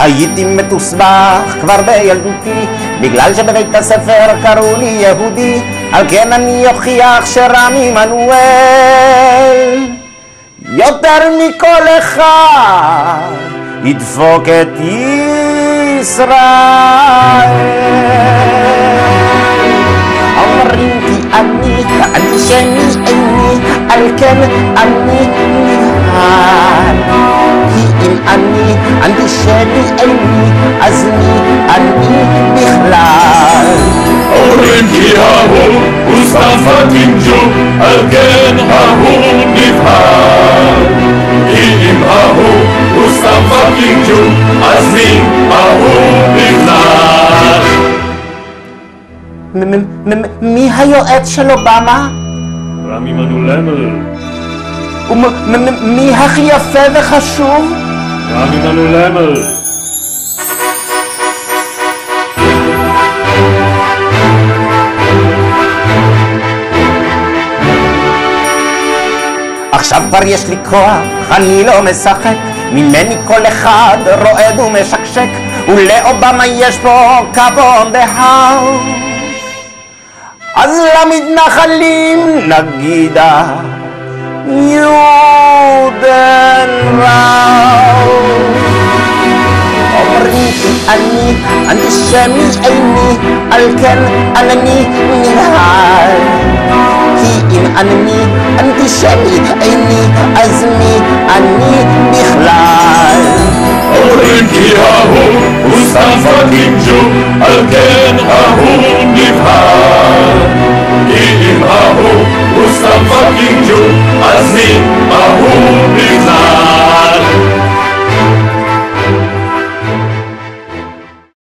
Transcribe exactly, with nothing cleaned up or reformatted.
הייתי מתוסבך כבר בילדותי, בגלל שבבית הספר קראו לי יהודי, על כן אני אוכיח שרם עמנואל יותר מכל אחד ידפוק את ישראל. אומרים כי אני אנטישמי איני, על כן אני נבהל. כי אם אני אנטישמי איני, אז מי אני בכלל? אומרים כי ההוא הוא סתם פאקינג ג'ו, על כן ההוא נבהל. כי אם ההוא הוא סתם פאקינג ג'ו, אז מי ההוא בכלל? מי היועץ של אובמה? רם עמנואל. ומי הכי יפה וחשוב? רם עמנואל. עכשיו כבר יש לי כוח, אני לא משחק, ממני כל אחד רועד ומשקשק, ולאובמה יש פה כבוד בהאוס. אז למתנחלים נגידה יודן ראוס. אומרים כי אני אנטישמי איני, על כן אני נבהל. כי אם אני אנטישמי איני, אז מי אני בכלל? אומרים כי ההוא הוא סתם פאקינג ג'ו, על כן ההוא נבהל. כי אם ההוא הוא סתם פאקינג ג'ו, אז מי ההוא בכלל?